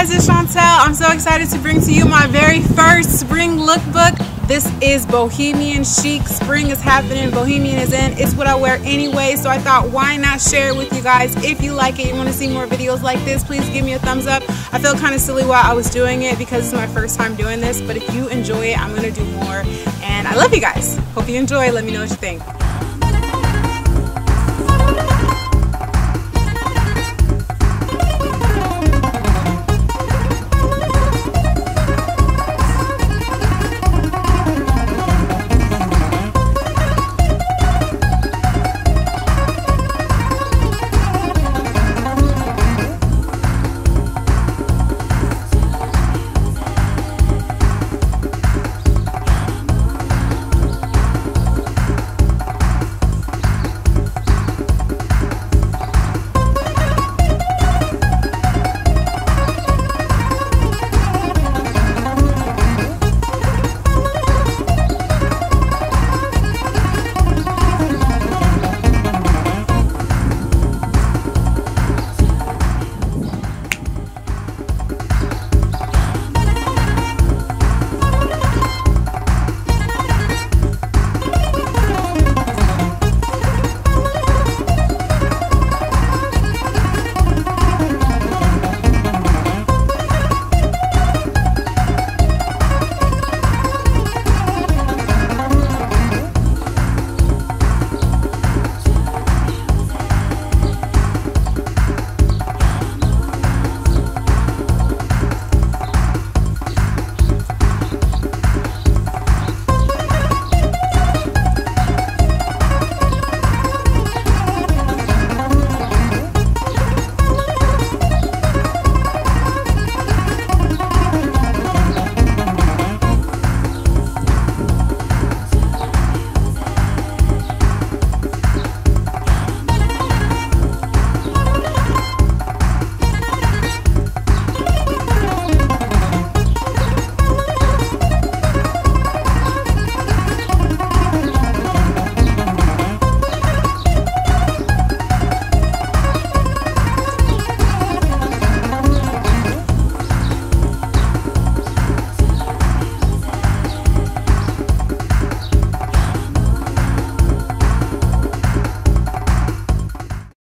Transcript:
guys, it's Chauntel. I'm so excited to bring to you my very first spring lookbook. This is bohemian chic. Spring is happening, bohemian is in. It's what I wear anyway, so I thought why not share it with you guys. If you like it, you want to see more videos like this, please give me a thumbs up. I felt kind of silly while I was doing it because it's my first time doing this, but if you enjoy it, I'm going to do more. And I love you guys. Hope you enjoy. Let me know what you think.